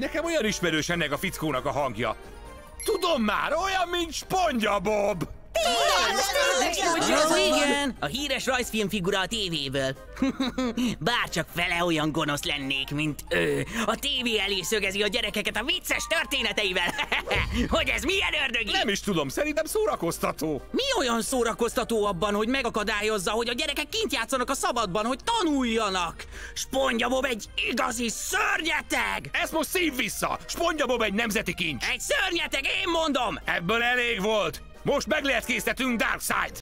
Nekem olyan ismerős ennek a fickónak a hangja. Tudom már, olyan, mint Spongebob! Igen, a híres rajzfilmfigura a tévéből. Bárcsak fele olyan gonosz lennék, mint ő. A tévé elé szögezi a gyerekeket a vicces történeteivel. Hogy ez milyen ördögi? Nem is tudom, szerintem szórakoztató. Mi olyan szórakoztató abban, hogy megakadályozza, hogy a gyerekek kint játszanak a szabadban, hogy tanuljanak? Spongebob egy igazi szörnyeteg! Ezt most szív vissza! Spongebob egy nemzeti kincs! Egy szörnyeteg, én mondom! Ebből elég volt! Most megléhetkésztetünk Dark Seid!